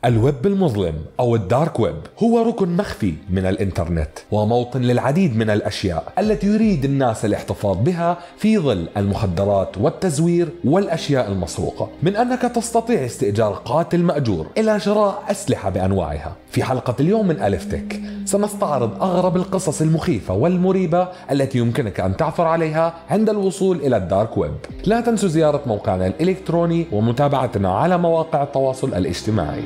الويب المظلم أو الدارك ويب هو ركن مخفي من الإنترنت وموطن للعديد من الأشياء التي يريد الناس الاحتفاظ بها في ظل المخدرات والتزوير والأشياء المسروقة، من أنك تستطيع استئجار قاتل مأجور إلى شراء أسلحة بأنواعها. في حلقة اليوم من ألف تك سنستعرض أغرب القصص المخيفة والمريبة التي يمكنك أن تعثر عليها عند الوصول إلى الدارك ويب. لا تنسوا زيارة موقعنا الإلكتروني ومتابعتنا على مواقع التواصل الاجتماعي.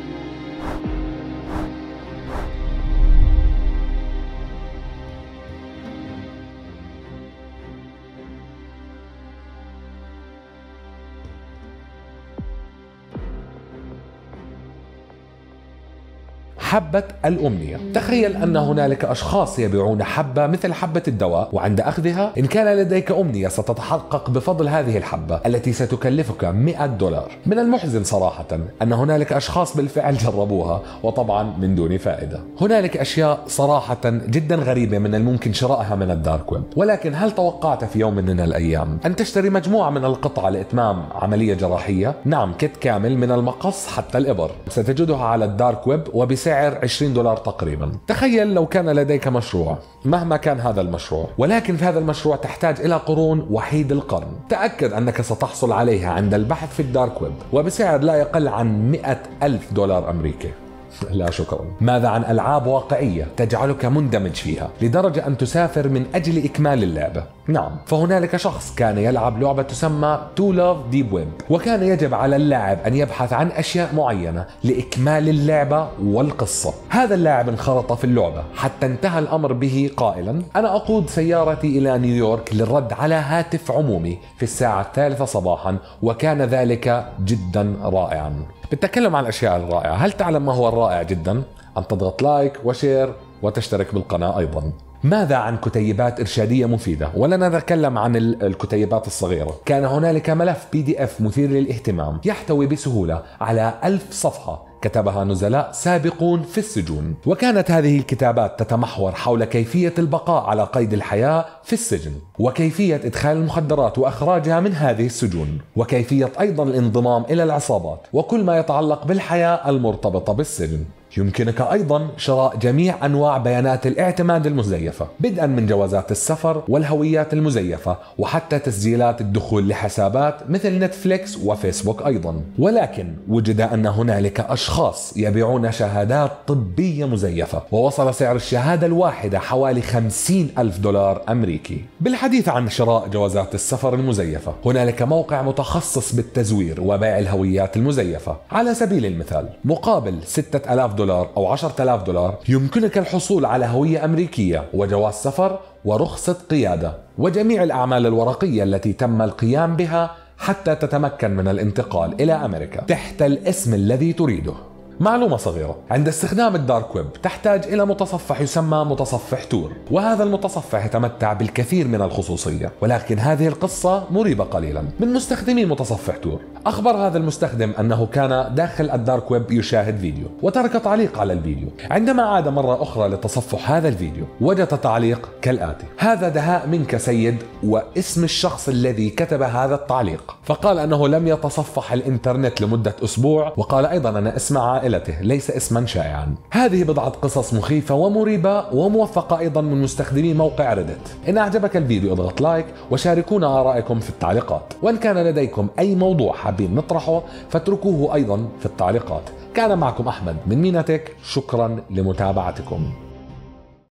حبة الأمنية. تخيل أن هنالك أشخاص يبيعون حبة مثل حبة الدواء، وعند أخذها إن كان لديك أمنية ستتحقق بفضل هذه الحبة التي ستكلفك $100. من المحزن صراحة أن هنالك أشخاص بالفعل جربوها، وطبعا من دون فائدة. هنالك أشياء صراحة جدا غريبة من الممكن شرائها من الدارك ويب، ولكن هل توقعت في يوم من الأيام أن تشتري مجموعة من القطع لإتمام عملية جراحية؟ نعم، كيت كامل من المقص حتى الإبر ستجدها على الدارك ويب وبسعر $20 تقريبا. تخيل لو كان لديك مشروع مهما كان هذا المشروع، ولكن في هذا المشروع تحتاج إلى قرون وحيد القرن. تأكد أنك ستحصل عليها عند البحث في الدارك ويب وبسعر لا يقل عن $100,000 أمريكي. لا شكرا. ماذا عن ألعاب واقعية تجعلك مندمج فيها لدرجة أن تسافر من أجل إكمال اللعبة؟ نعم، فهنالك شخص كان يلعب لعبة تسمى To Love Deep Web، وكان يجب على اللاعب أن يبحث عن أشياء معينة لإكمال اللعبة والقصة. هذا اللاعب انخرط في اللعبة حتى انتهى الأمر به قائلا: أنا أقود سيارتي إلى نيويورك للرد على هاتف عمومي في الساعة 3 صباحا، وكان ذلك جدا رائعا. بالتكلم عن الأشياء الرائعة، هل تعلم ما هو الرائع جدا؟ أن تضغط لايك وشير وتشترك بالقناة أيضا. ماذا عن كتيبات إرشادية مفيدة؟ ولن نتكلم عن الكتيبات الصغيرة. كان هنالك ملف PDF مثير للاهتمام يحتوي بسهولة على 1000 صفحة كتبها نزلاء سابقون في السجون، وكانت هذه الكتابات تتمحور حول كيفية البقاء على قيد الحياة في السجن، وكيفية إدخال المخدرات وإخراجها من هذه السجون، وكيفية أيضا الانضمام إلى العصابات، وكل ما يتعلق بالحياة المرتبطة بالسجن. يمكنك أيضا شراء جميع أنواع بيانات الاعتماد المزيفة، بدءا من جوازات السفر والهويات المزيفة وحتى تسجيلات الدخول لحسابات مثل نتفليكس وفيسبوك أيضا. ولكن وجد أن هنالك أشخاص يبيعون شهادات طبية مزيفة، ووصل سعر الشهادة الواحدة حوالي $50,000 أمريكي. بالحديث عن شراء جوازات السفر المزيفة، هنالك موقع متخصص بالتزوير وبيع الهويات المزيفة. على سبيل المثال، مقابل $6,000 أو $10,000 يمكنك الحصول على هوية أمريكية وجواز سفر ورخصة قيادة وجميع الأعمال الورقية التي تم القيام بها حتى تتمكن من الانتقال إلى أمريكا تحت الاسم الذي تريده. معلومة صغيرة: عند استخدام الدارك ويب تحتاج إلى متصفح يسمى متصفح تور، وهذا المتصفح يتمتع بالكثير من الخصوصية، ولكن هذه القصة مريبة قليلا. من مستخدمي متصفح تور أخبر هذا المستخدم أنه كان داخل الدارك ويب يشاهد فيديو وترك تعليق على الفيديو. عندما عاد مرة أخرى لتصفح هذا الفيديو وجد تعليق كالآتي: هذا دهاء منك سيد، واسم الشخص الذي كتب هذا التعليق. فقال أنه لم يتصفح الإنترنت لمدة أسبوع، وقال أيضا أن اسم عائلته ليس اسما شائعا. هذه بضعة قصص مخيفة ومريبة وموفقة أيضا من مستخدمي موقع ريدت. إن أعجبك الفيديو اضغط لايك وشاركونا آرائكم في التعليقات، وإن كان لديكم أي موضوع حابين نطرحه فاتركوه أيضا في التعليقات. كان معكم أحمد من ميناتك، شكرا لمتابعتكم.